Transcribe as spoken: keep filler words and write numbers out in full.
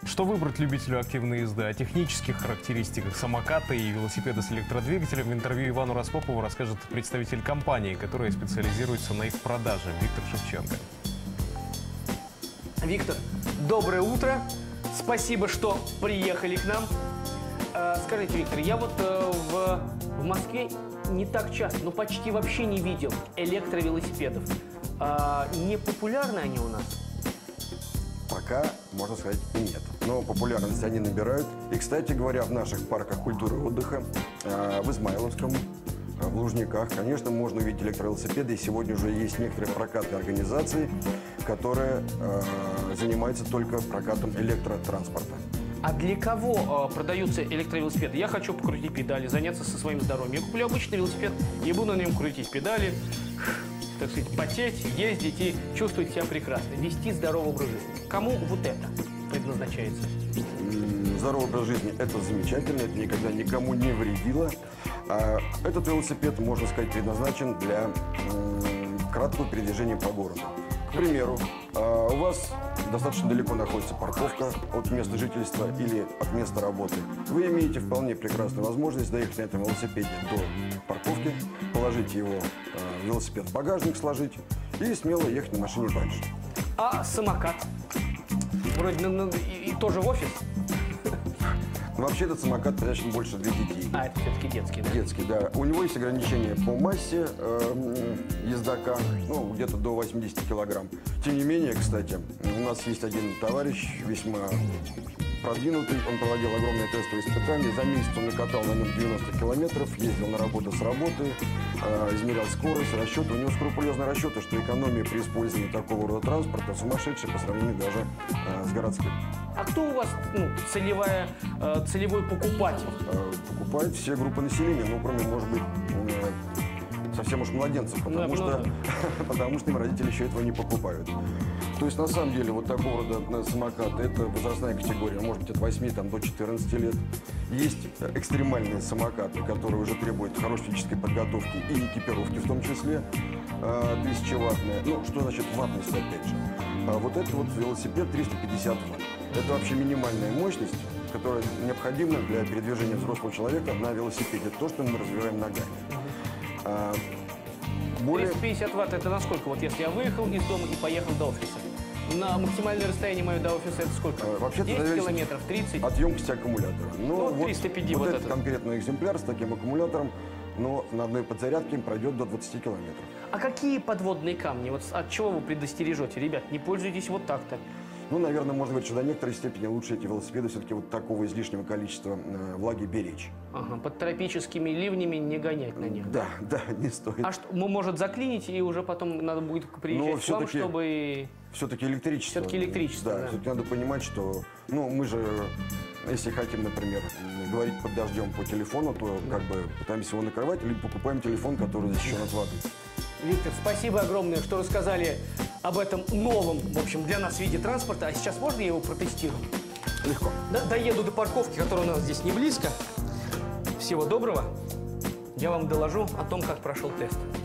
Что выбрать любителю активной езды? О технических характеристиках самоката и велосипеда с электродвигателем в интервью Ивану Распопову расскажет представитель компании, которая специализируется на их продаже, Виктор Шевченко. Виктор, доброе утро. Спасибо, что приехали к нам. Э, скажите, Виктор, я вот э, в, в Москве не так часто, но почти вообще не видел электровелосипедов. Э, не популярны они у нас? Пока, можно сказать, нет. Но популярность они набирают. И, кстати говоря, в наших парках культуры и отдыха, э, в Измайловском, э, в Лужниках, конечно, можно увидеть электровелосипеды. И сегодня уже есть некоторые прокатные организации, которые э, занимаются только прокатом электротранспорта. А для кого э, продаются электровелосипеды? Я хочу покрутить педали, заняться со своим здоровьем. Я куплю обычный велосипед и буду на нем крутить педали, так сказать, потеть, ездить и чувствовать себя прекрасно, вести здоровый образ жизни. Кому вот это предназначается? Здоровый образ жизни – это замечательно, это никогда никому не вредило. А этот велосипед, можно сказать, предназначен для краткого передвижения по городу. К примеру, у вас достаточно далеко находится парковка от места жительства или от места работы. Вы имеете вполне прекрасную возможность доехать на этом велосипеде до парковки, положить его в велосипед в багажник, сложить и смело ехать на машине дальше. А самокат? Вроде ну, и, и тоже в офис? Вообще этот самокат предназначен больше для детей. А, это все-таки детский, да? Детский, да. У него есть ограничения по массе э, ездока, ну, где-то до восьмидесяти килограмм. Тем не менее, кстати, у нас есть один товарищ, весьма продвинутый, он проводил огромные тестовые испытания. За месяц он накатал на нем девяносто километров, ездил на работу с работы, э, измерял скорость, расчеты. У него скрупулезные расчеты, что экономия при использовании такого рода транспорта сумасшедшая по сравнению даже э, с городским. А кто у вас ну, целевая, э, целевой покупатель? Э, покупают все группы населения, ну, кроме, может быть, э, совсем уж младенцев, потому, ну, что, ну, потому что им родители еще этого не покупают. То есть, на самом деле, вот такого рода самокат – это возрастная категория, может быть, от восьми там, до четырнадцати лет. Есть экстремальные самокаты, которые уже требуют хорошей физической подготовки и экипировки в том числе, тысячеваттные. Ну, что значит ваттность, опять же? А вот это вот велосипед триста пятьдесят ватт. Это вообще минимальная мощность, которая необходима для передвижения взрослого человека на велосипеде. То, что мы развиваем ногами. А, более... триста пятьдесят ватт это насколько? Вот если я выехал из дома и поехал до офиса. На максимальное расстояние мое до офиса это сколько? А, вообще десять километров, тридцать? От емкости аккумулятора. Но ну, триста пятьдесят вот, вот вот этот это. конкретный экземпляр с таким аккумулятором, но на одной подзарядке пройдет до двадцати километров. А какие подводные камни? Вот от чего вы предостережете? Ребят, не пользуйтесь вот так-то. Ну, наверное, можно говорить, что до некоторой степени лучше эти велосипеды все-таки вот такого излишнего количества э, влаги беречь. Ага, под тропическими ливнями не гонять на них. Да, да, не стоит. А что, может заклинить, и уже потом надо будет приезжать к вам, чтобы... Все-таки электричество. Все-таки электричество, да. да. Все-таки надо понимать, что, ну, мы же, если хотим, например, говорить под дождем по телефону, то как бы пытаемся его накрывать, либо покупаем телефон, который защищен от воды. Виктор, спасибо огромное, что рассказали об этом новом, в общем, для нас виде транспорта. А сейчас можно я его протестирую? Легко. Да, доеду до парковки, которая у нас здесь не близко. Всего доброго. Я вам доложу о том, как прошел тест.